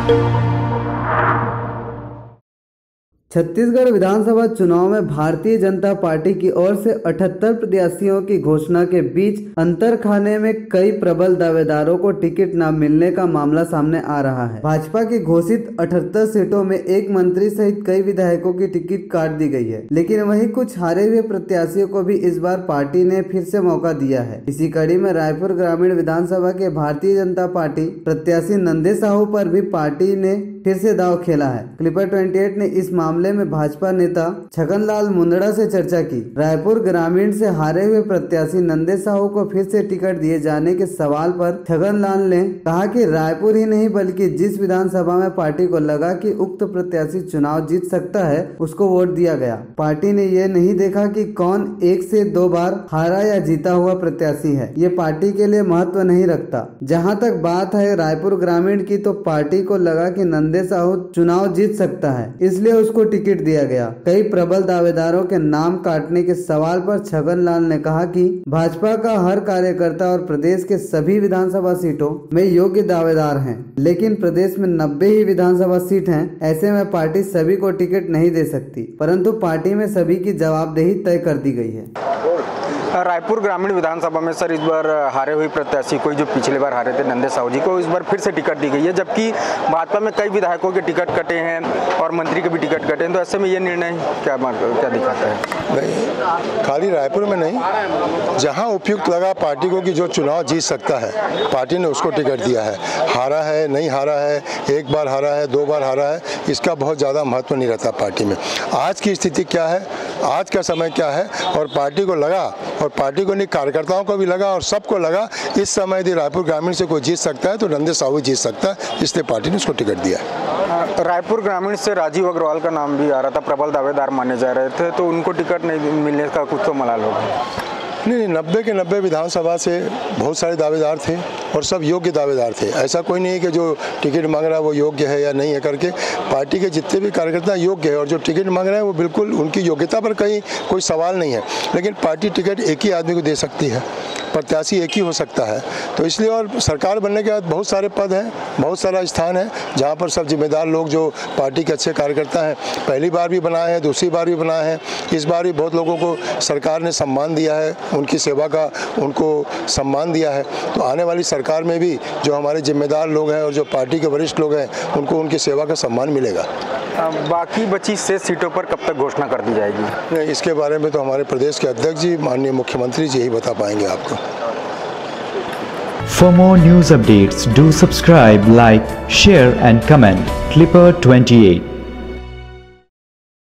छत्तीसगढ़ विधानसभा चुनाव में भारतीय जनता पार्टी की ओर से 78 प्रत्याशियों की घोषणा के बीच अंतरखाने में कई प्रबल दावेदारों को टिकट न मिलने का मामला सामने आ रहा है। भाजपा की घोषित 78 सीटों में एक मंत्री सहित कई विधायकों की टिकट काट दी गई है, लेकिन वहीं कुछ हारे हुए प्रत्याशियों को भी इस बार पार्टी ने फिर से मौका दिया है। इसी कड़ी में रायपुर ग्रामीण विधानसभा के भारतीय जनता पार्टी प्रत्याशी नंदे साहू पर भी पार्टी ने फिर से दांव खेला है। क्लिपर 28 ने इस मामले में भाजपा नेता छगनलाल मुंदड़ा से चर्चा की। रायपुर ग्रामीण से हारे हुए प्रत्याशी नंदे साहू को फिर से टिकट दिए जाने के सवाल पर छगनलाल ने कहा कि रायपुर ही नहीं बल्कि जिस विधानसभा में पार्टी को लगा कि उक्त प्रत्याशी चुनाव जीत सकता है उसको वोट दिया गया। पार्टी ने ये नहीं देखा कि कौन 1 से 2 बार हारा या जीता हुआ प्रत्याशी है, ये पार्टी के लिए महत्व नहीं रखता। जहाँ तक बात है रायपुर ग्रामीण की, तो पार्टी को लगा कि नंदे साहू चुनाव जीत सकता है, इसलिए उसको टिकट दिया गया। कई प्रबल दावेदारों के नाम काटने के सवाल पर छगनलाल ने कहा कि भाजपा का हर कार्यकर्ता और प्रदेश के सभी विधानसभा सीटों में योग्य दावेदार हैं, लेकिन प्रदेश में 90 ही विधानसभा सीट हैं। ऐसे में पार्टी सभी को टिकट नहीं दे सकती, परंतु पार्टी में सभी की जवाबदेही तय कर दी गई है। रायपुर ग्रामीण विधानसभा में सर इस बार हारे हुए प्रत्याशी को, जो पिछले बार हारे थे नंदे साहू जी को, इस बार फिर से टिकट दी गई है, जबकि भाजपा में कई विधायकों के टिकट कटे हैं और मंत्री के भी टिकट कटे हैं। तो ऐसे में ये निर्णय क्या दिखाता है? नहीं, खाली रायपुर में नहीं, जहां उपयुक्त लगा पार्टी को कि जो चुनाव जीत सकता है, पार्टी ने उसको टिकट दिया है। हारा है, नहीं हारा है, 1 बार हारा है, 2 बार हारा है, इसका बहुत ज़्यादा महत्व नहीं रहता पार्टी में। आज की स्थिति क्या है, आज का समय क्या है, और पार्टी को लगा, और पार्टी को नहीं कार्यकर्ताओं को भी लगा और सबको लगा इस समय यदि रायपुर ग्रामीण से कोई जीत सकता है तो नंदे साहू जीत सकता है, इसलिए पार्टी ने उसको टिकट दिया है। रायपुर ग्रामीण से राजीव अग्रवाल का नाम भी आ रहा था, प्रबल दावेदार माने जा रहे थे, तो उनको टिकट नहीं मिलने का कुछ तो मलाल होगा? नहीं, 90 के 90 विधानसभा से बहुत सारे दावेदार थे और सब योग्य दावेदार थे। ऐसा कोई नहीं है कि जो टिकट मांग रहा है वो योग्य है या नहीं है करके। पार्टी के जितने भी कार्यकर्ता योग्य है और जो टिकट मांग रहे हैं वो बिल्कुल उनकी योग्यता पर कहीं कोई सवाल नहीं है। लेकिन पार्टी टिकट एक ही आदमी को दे सकती है, प्रत्याशी एक ही हो सकता है। तो इसलिए, और सरकार बनने के बाद बहुत सारे पद हैं, बहुत सारा स्थान है जहाँ पर सब जिम्मेदार लोग जो पार्टी के अच्छे कार्यकर्ता हैं, पहली बार भी बनाए हैं, दूसरी बार भी बनाए हैं, इस बार भी बहुत लोगों को सरकार ने सम्मान दिया है, उनकी सेवा का उनको सम्मान दिया है। तो आने वाली सरकार में भी जो हमारे जिम्मेदार लोग हैं और जो पार्टी के वरिष्ठ लोग हैं उनको उनकी सेवा का सम्मान मिलेगा। बाकी बची 6 सीटों पर कब तक घोषणा कर दी जाएगी? नहीं, इसके बारे में तो हमारे प्रदेश के अध्यक्ष जी, माननीय मुख्यमंत्री जी ही बता पाएंगे आपको। For more news updates, do subscribe, like, share and comment. Clipper 28